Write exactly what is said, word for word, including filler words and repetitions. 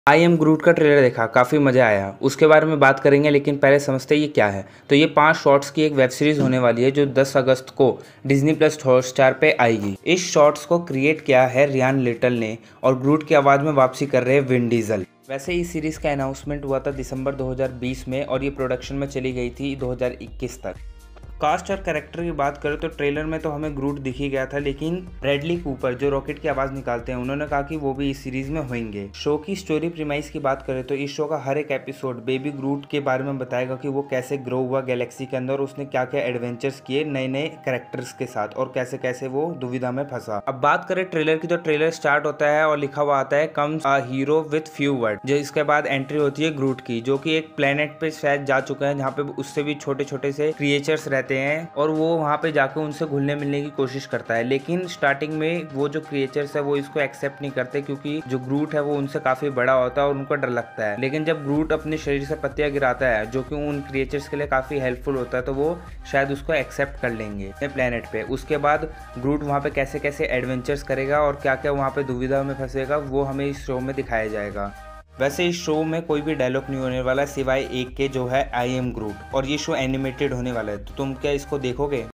I am ग्रूट का trailer देखा, काफ़ी मज़ा आया। उसके बारे में बात करेंगे, लेकिन पहले समझते हैं ये क्या है। तो ये पांच शॉर्ट्स की एक वेब सीरीज़ होने वाली है जो दस अगस्त को डिज्नी प्लस हॉटस्टार पे आएगी। इस शॉर्ट्स को क्रिएट किया है रियान लिटल ने और ग्रूट की आवाज़ में वापसी कर रहे हैं विन डीजल। वैसे इस सीरीज़ का अनाउंसमेंट हुआ था दिसंबर दो हज़ार बीस में और ये प्रोडक्शन में चली गई थी दो हज़ार इक्कीस तक। कास्ट और कैरेक्टर की बात करें तो ट्रेलर में तो हमें ग्रूट दिख ही गया था, लेकिन ब्रैडली कूपर जो रॉकेट की आवाज़ निकालते हैं उन्होंने कहा कि वो भी इस सीरीज में होंगे। शो की स्टोरी प्रीमाइस की बात करें तो इस शो का हर एक एपिसोड बेबी ग्रूट के बारे में बताएगा कि वो कैसे ग्रो हुआ गैलेक्सी के अंदर और उसने क्या क्या एडवेंचर्स किए नए नए कैरेक्टर्स के साथ और कैसे कैसे वो दुविधा में फंसा। अब बात करें ट्रेलर की तो ट्रेलर स्टार्ट होता है और लिखा हुआ आता है comes a hero with few word, जो इसके बाद एंट्री होती है ग्रूट की, जो कि एक प्लेनेट पे शायद जा चुका है जहाँ पे उससे भी छोटे छोटे से क्रिएचर्स रहते हैं और वो वहाँ पे जाके उनसे घुलने मिलने की कोशिश करता है। लेकिन स्टार्टिंग में वो जो क्रिएचर्स है वो इसको एक्सेप्ट नहीं करते क्योंकि जो ग्रूट है वो उनसे काफी बड़ा होता है और उनको डर लगता है। लेकिन जब ग्रूट अपने शरीर से पत्तियां गिराता है जो कि उन क्रिएचर्स के लिए काफी हेल्पफुल होता है तो वो शायद उसको एक्सेप्ट कर लेंगे अपने प्लेनेट पे। उसके बाद ग्रूट वहाँ पे कैसे कैसे एडवेंचर्स करेगा और क्या क्या वहाँ पे दुविधा में फंसेगा वो हमें इस शो में दिखाया जाएगा। वैसे इस शो में कोई भी डायलॉग नहीं होने वाला सिवाय एक के, जो है आई एम ग्रूट, और ये शो एनिमेटेड होने वाला है। तो तुम क्या इसको देखोगे?